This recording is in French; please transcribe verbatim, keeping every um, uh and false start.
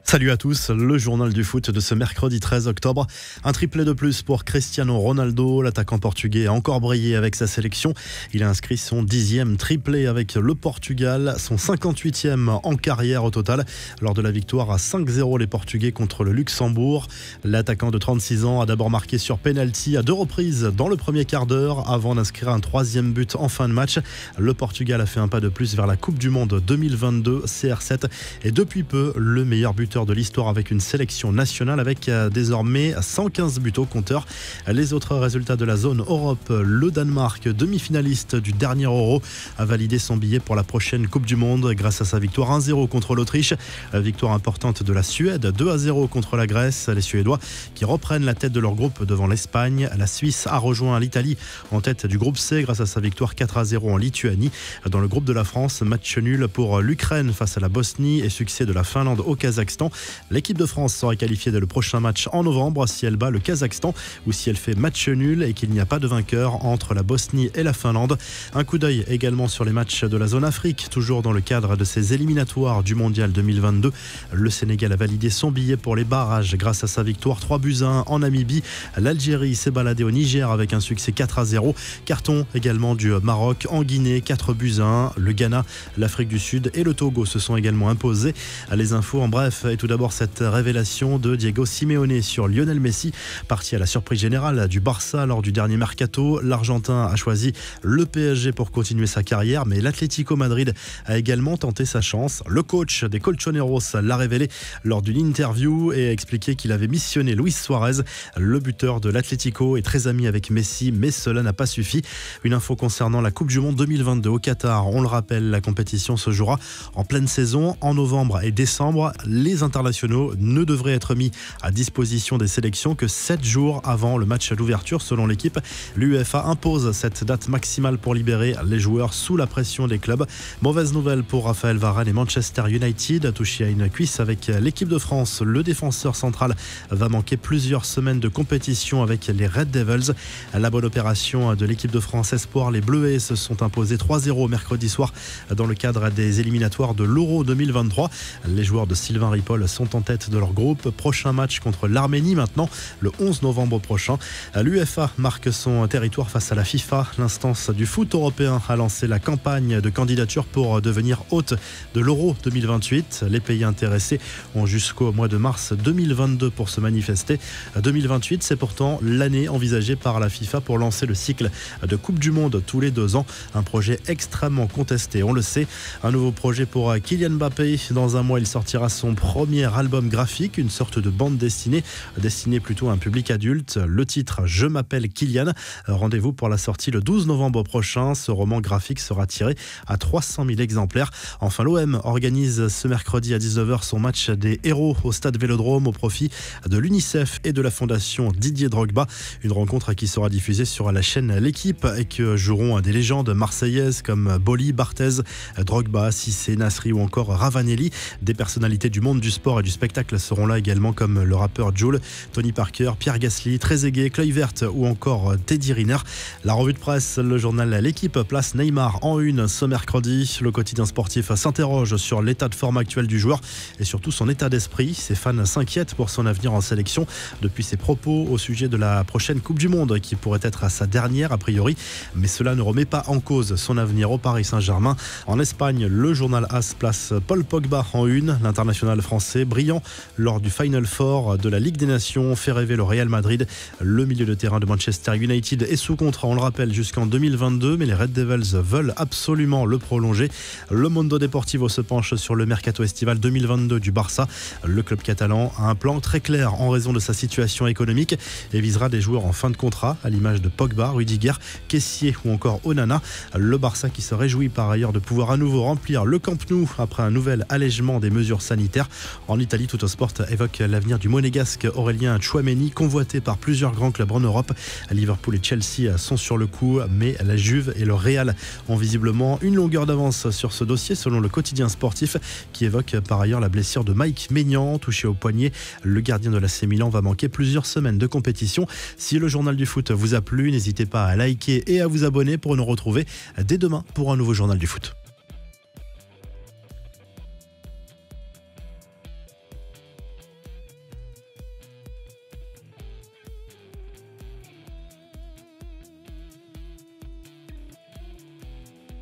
Salut à tous, le journal du foot de ce mercredi treize octobre. Un triplé de plus pour Cristiano Ronaldo. L'attaquant portugais a encore brillé avec sa sélection. Il a inscrit son dixième triplé avec le Portugal, son cinquante-huitième en carrière au total, lors de la victoire à cinq zéro les Portugais contre le Luxembourg. L'attaquant de trente-six ans a d'abord marqué sur penalty à deux reprises dans le premier quart d'heure avant d'inscrire un troisième but en fin de match. Le Portugal a fait un pas de plus vers la Coupe du Monde deux mille vingt-deux C R sept et depuis peu le meilleur buteur de l'histoire avec une sélection nationale avec désormais cent quinze buts au compteur. Les autres résultats de la zone Europe, le Danemark, demi-finaliste du dernier Euro, a validé son billet pour la prochaine Coupe du Monde grâce à sa victoire un zéro contre l'Autriche. Victoire importante de la Suède, deux à zéro contre la Grèce. Les Suédois qui reprennent la tête de leur groupe devant l'Espagne. La Suisse a rejoint l'Italie en tête du groupe C grâce à sa victoire quatre à zéro en Lituanie. Dans le groupe de la France, match nul pour l'Ukraine face à la Bosnie et succès de la Finlande au Kazakhstan. L'équipe de France sera qualifiée dès le prochain match en novembre si elle bat le Kazakhstan ou si elle fait match nul et qu'il n'y a pas de vainqueur entre la Bosnie et la Finlande. Un coup d'œil également sur les matchs de la zone Afrique, toujours dans le cadre de ces éliminatoires du Mondial deux mille vingt-deux. Le Sénégal a validé son billet pour les barrages grâce à sa victoire trois buts à un en Namibie. L'Algérie s'est baladée au Niger avec un succès quatre à zéro. Carton également du Maroc en Guinée, quatre buts à un. Le Ghana, l'Afrique du Sud et le Togo se sont également imposés. Les infos en bref, et tout d'abord cette révélation de Diego Simeone sur Lionel Messi, parti à la surprise générale du Barça lors du dernier mercato. L'Argentin a choisi le P S G pour continuer sa carrière, mais l'Atlético Madrid a également tenté sa chance. Le coach des Colchoneros l'a révélé lors d'une interview et a expliqué qu'il avait missionné Luis Suarez. Le buteur de l'Atlético est très ami avec Messi, mais cela n'a pas suffi. Une info concernant la Coupe du Monde deux mille vingt-deux au Qatar. On le rappelle, la compétition se jouera en pleine saison en novembre et décembre. Les internationaux ne devraient être mis à disposition des sélections que sept jours avant le match d'ouverture selon l'équipe. L'UEFA impose cette date maximale pour libérer les joueurs sous la pression des clubs. Mauvaise nouvelle pour Raphaël Varane et Manchester United, touché à une cuisse avec l'équipe de France. Le défenseur central va manquer plusieurs semaines de compétition avec les Red Devils. La bonne opération de l'équipe de France Espoir, les Bleuets se sont imposés trois zéro mercredi soir dans le cadre des éliminatoires de l'Euro deux mille vingt-trois. Les joueurs de Sylvain Ripoll sont en tête de leur groupe. Prochain match contre l'Arménie maintenant, le onze novembre prochain. L'UEFA marque son territoire face à la FIFA. L'instance du foot européen a lancé la campagne de candidature pour devenir hôte de l'Euro deux mille vingt-huit. Les pays intéressés ont jusqu'au mois de mars deux mille vingt-deux pour se manifester. deux mille vingt-huit, c'est pourtant l'année envisagée par la FIFA pour lancer le cycle de Coupe du Monde tous les deux ans. Un projet extrêmement contesté, on le sait. Un nouveau projet pour Kylian Mbappé. Dans un mois, il sortira son premier album graphique, une sorte de bande dessinée, destinée plutôt à un public adulte. Le titre « Je m'appelle Kylian ». Rendez-vous pour la sortie le douze novembre prochain. Ce roman graphique sera tiré à trois cent mille exemplaires. Enfin, l'O M organise ce mercredi à dix-neuf heures son match des héros au stade Vélodrome au profit de l'UNICEF et de la fondation Didier Drogba. Une rencontre qui sera diffusée sur la chaîne L'équipe et que joueront des légendes marseillaises comme Boli, Barthez, Drogba, Cissé, Nasri ou encore Ravanelli. Des personnalités du monde du sport et du spectacle seront là également comme le rappeur Jul, Tony Parker, Pierre Gasly, Trezeguet, Kluivert ou encore Teddy Riner. La revue de presse, le journal L'équipe place Neymar en une ce mercredi. Le quotidien sportif s'interroge sur l'état de forme actuel du joueur et surtout son état d'esprit. Ses fans s'inquiètent pour son avenir en sélection depuis ses propos au sujet de la prochaine Coupe du Monde qui pourrait être à sa dernière a priori. Mais cela ne remet pas en cause son avenir au Paris Saint-Germain. En Espagne, le journal AS place Paul Pogba en une. L'international français brillant lors du Final Four de la Ligue des Nations fait rêver le Real Madrid. Le milieu de terrain de Manchester United est sous contrat, on le rappelle, jusqu'en deux mille vingt-deux, mais les Red Devils veulent absolument le prolonger. Le Mundo Deportivo se penche sur le mercato estival deux mille vingt-deux du Barça. Le club catalan a un plan très clair en raison de sa situation économique et visera des joueurs en fin de contrat, à l'image de Pogba, Rudiger, Kessié ou encore Onana. Le Barça qui se réjouit par ailleurs de pouvoir à nouveau remplir le Camp Nou après un nouvel allègement des mesures sanitaires. En Italie, Tuttosport évoque l'avenir du monégasque Aurélien Tchouaméni, convoité par plusieurs grands clubs en Europe. Liverpool et Chelsea sont sur le coup, mais la Juve et le Real ont visiblement une longueur d'avance sur ce dossier, selon le quotidien sportif, qui évoque par ailleurs la blessure de Mike Maignan, touché au poignet. Le gardien de l'A C Milan va manquer plusieurs semaines de compétition. Si le journal du foot vous a plu, n'hésitez pas à liker et à vous abonner pour nous retrouver dès demain pour un nouveau journal du foot.